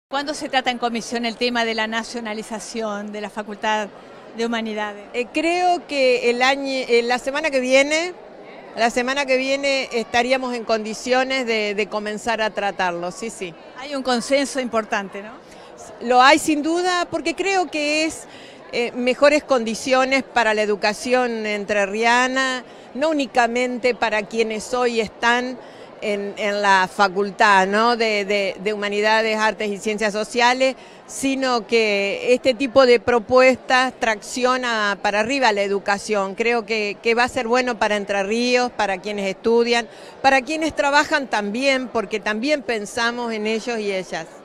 ¿Cuándo se trata en comisión el tema de la nacionalización de la Facultad de Humanidades? Creo que la semana que viene, estaríamos en condiciones de comenzar a tratarlo, sí, sí. Hay un consenso importante, ¿no? Lo hay sin duda porque creo que es mejores condiciones para la educación entrerriana, no únicamente para quienes hoy están en la facultad, ¿no?, de Humanidades, Artes y Ciencias Sociales, sino que este tipo de propuestas tracciona para arriba la educación. Creo que va a ser bueno para Entre Ríos, para quienes estudian, para quienes trabajan también, porque también pensamos en ellos y ellas.